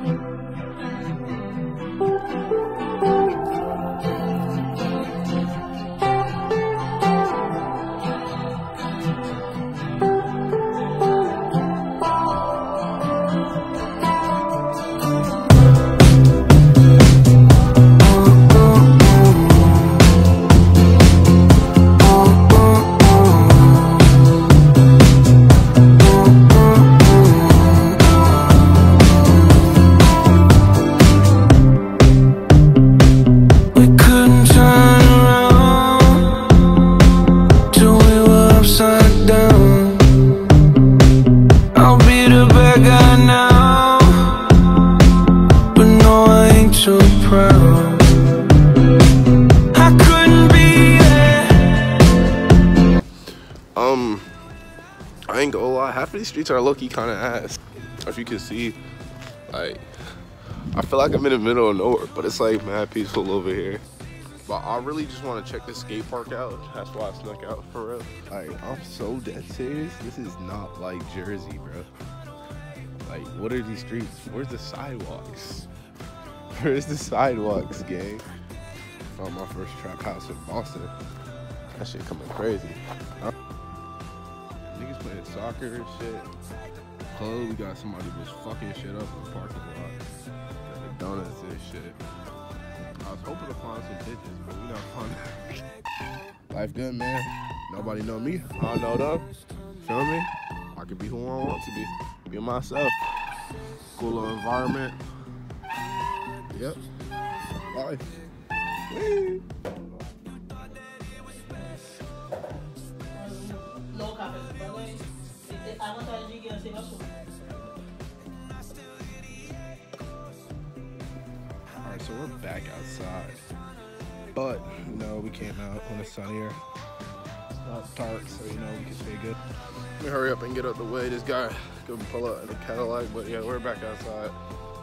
I ain't gonna lie, half of these streets are low-key kind of ass. If you can see, like, I feel like I'm in the middle of nowhere, but it's like mad peaceful over here. But I really just want to check the skate park out. That's why I snuck out, for real. Like, I'm so dead serious. This is not like Jersey, bro. Like, what are these streets? Where's the sidewalks? Where's the sidewalks, gang? Found my first trap house in Boston. That shit coming crazy. Niggas playing soccer and shit. Club, we got somebody just fucking shit up in the parking lot. Got the donuts and shit. I was hoping to find some bitches, but we not finding. Life good, man. Nobody know me. I know them. Feel me? I can be who I want to be. Be myself. Cool little environment. Yep. Life. Whee. Alright, so we're back outside. But, you know, we came out when it's sunnier. It's not dark, so you know we can stay good. Let me hurry up and get out the way. This guy couldn't pull up in the Cadillac, but yeah, we're back outside.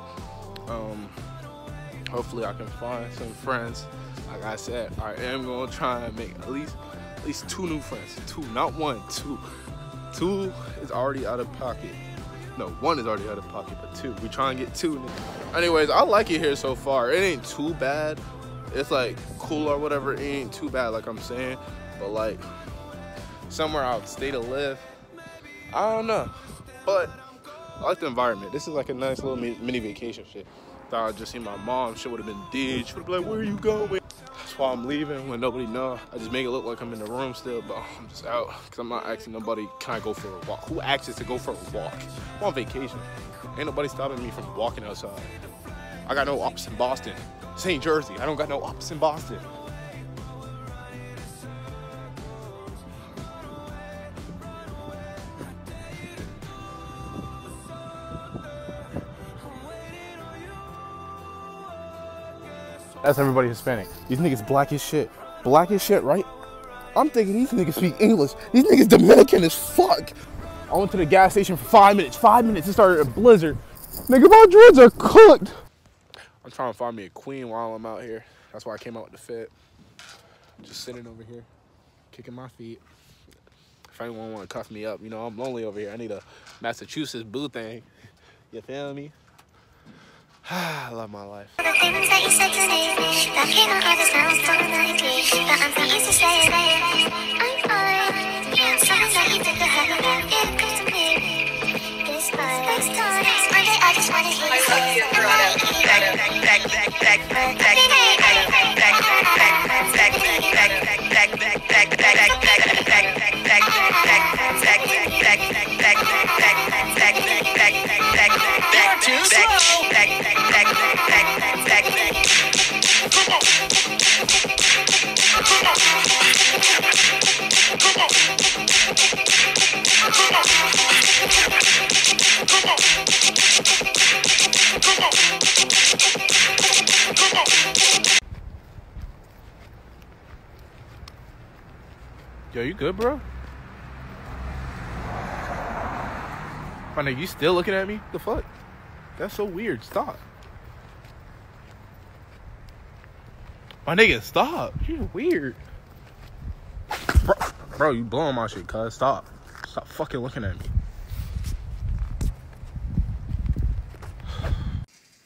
Hopefully I can find some friends. Like I said, I am gonna try and make at least 2 new friends. 2, not 1, 2. 2 is already out of pocket. No, 1 is already out of pocket, but 2. We try and get 2. Anyways, I like it here so far. It ain't too bad. It's like cool or whatever. It ain't too bad, like I'm saying. But like somewhere I would stay to live, I don't know. But I like the environment. This is like a nice little mini vacation shit. Thought I'd just see my mom. Shit would have been dead. She would be like, "Where are you going?" That's why I'm leaving when nobody know. I just make it look like I'm in the room still, but I'm just out because I'm not asking nobody, can I go for a walk? Who asks us to go for a walk? I'm on vacation. Ain't nobody stopping me from walking outside. I got no ops in Boston. This ain't Jersey. I don't got no ops in Boston. That's everybody Hispanic. These niggas black as shit. Black as shit, right? I'm thinking these niggas speak English. These niggas Dominican as fuck. I went to the gas station for 5 minutes. 5 minutes, it started a blizzard. Nigga, my dreads are cooked. I'm trying to find me a queen while I'm out here. That's why I came out with the fit. Just sitting over here, kicking my feet. If anyone want to cuff me up, you know, I'm lonely over here. I need a Massachusetts boo thing. You feel me? I love my life. The things that you said to me, that came out of this now don't like me, but I'm not used to saying I'm fine. Yeah, something that you did to have me back, it comes to me. This first time, one day I just wanna hear you say Yo, you good, bro? My nigga, you still looking at me? The fuck? That's so weird. Stop. My nigga, stop. You're weird. Bro, you blowing my shit, cuz. Stop. Stop fucking looking at me.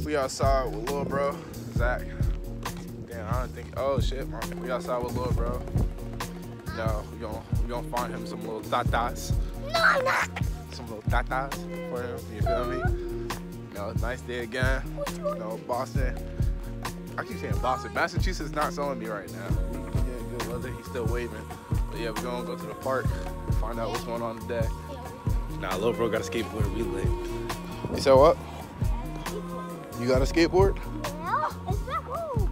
We outside with little bro, Zach. Damn, I don't think, oh shit, we outside with little bro. No, we gonna find him some little tatas. No, I'm not. Some little tatas for him, you feel me? You know, nice day again. You know, Boston. I keep saying Boston. Massachusetts not selling me right now. Yeah, good weather, he's still waving. But yeah, we're gonna go to the park, find out what's going on today. Nah, little bro got a skateboard, we lit. You said what? You got a skateboard? Yeah, it's not cool.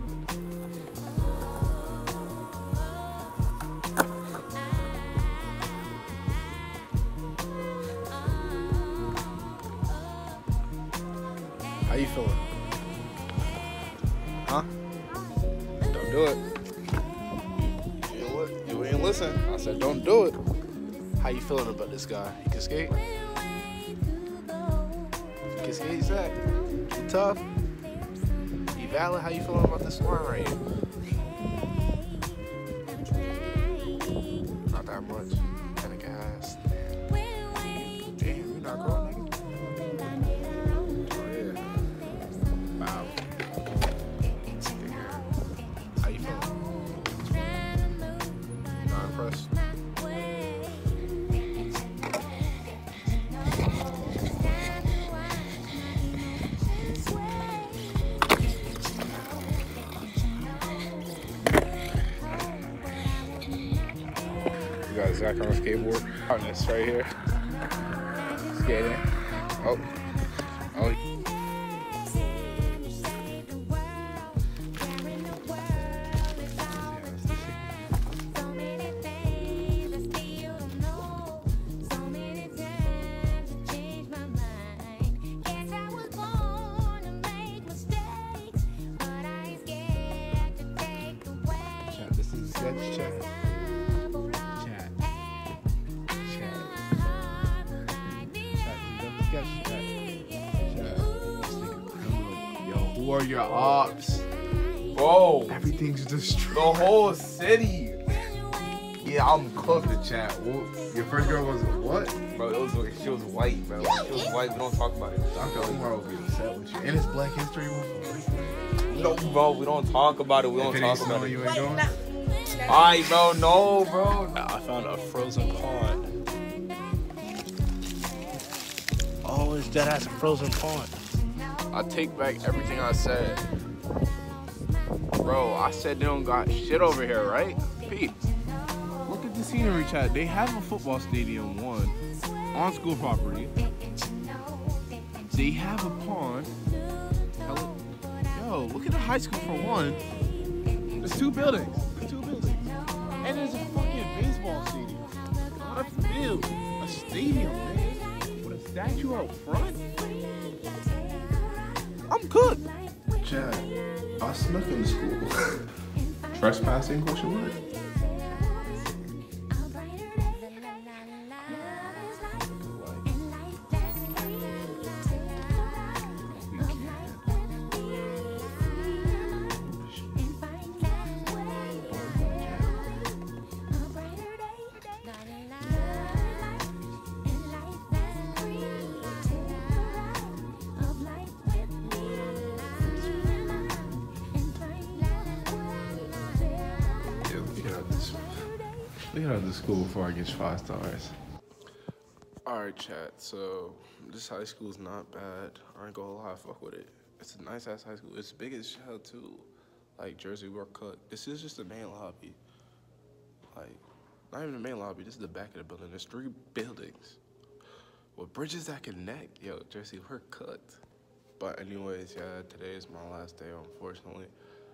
How you feeling? Huh? Don't do it. You ain't listen. I said don't do it. How you feeling about this guy? He can skate? He can skate, Zach? He tough? He valid? How you feeling about this one right here? Not that much. And a gas. Damn, you not growing, nigga? Oh, yeah. Wow. How you feeling? Not impressed? We got Zach on a skateboard. On this right here. Skating. Oh. Oh. This is sketch chat. Yo, who are your ops? Whoa. Everything's destroyed. The whole city. Yeah, I'm cooked the chat. Your first girl was what? Bro, she was white, bro. She was white. We don't talk about it. Dr. Umar will be upset with you. And it's Black History Month. No, bro, we don't talk about it. We don't If it talk ain't about snowing, it. you ain't going? Alright, bro, no, bro. I found a frozen pond. Oh, it's dead ass a frozen pond. I take back everything I said. Bro, I said they don't got shit over here, right? Pete. Look at the scenery, chat. They have a football stadium, one, on school property. They have a pond. Yo, look at the high school for one. There's two buildings. And there's a fucking baseball stadium. Not a field. A stadium, man. With a statue out front. I'm good. Chat, I snuck into school. Trespassing, question mark? Look at this school before I get 5 stars. Alright, chat, so this high school is not bad. I ain't gonna lie, fuck with it. It's a nice ass high school. It's big as hell too. Like Jersey Work Cook. This is just the main lobby. Like, not even the main lobby, this is the back of the building. There's 3 buildings with bridges that connect. Yo, Jersey Work cooked. But anyways, yeah, today is my last day, unfortunately.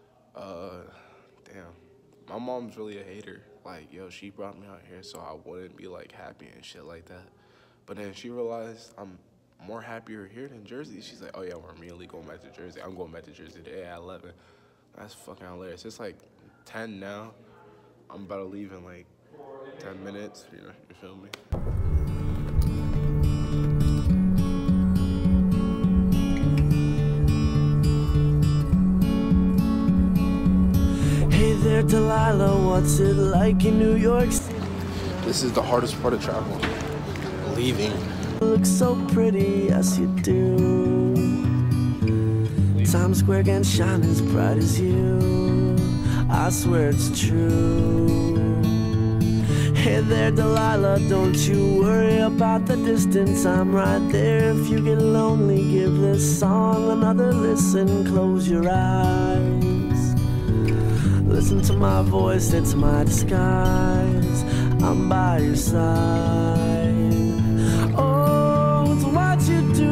Damn. My mom's really a hater. Like, yo, she brought me out here so I wouldn't be, like, happy and shit like that. But then she realized I'm more happier here than Jersey. She's like, oh, yeah, we're immediately going back to Jersey. I'm going back to Jersey today at 11. That's fucking hilarious. It's, like, 10 now. I'm about to leave in, like, 10 minutes. You know, you feel me? There, Delilah, what's it like in New York City? This is the hardest part of traveling. Leaving. You look so pretty, yes you do. Times Square can shine as bright as you. I swear it's true. Hey there, Delilah, don't you worry about the distance. I'm right there. If you get lonely, give this song another listen. Close your eyes. Listen to my voice, it's my disguise. I'm by your side. Oh, it's what you do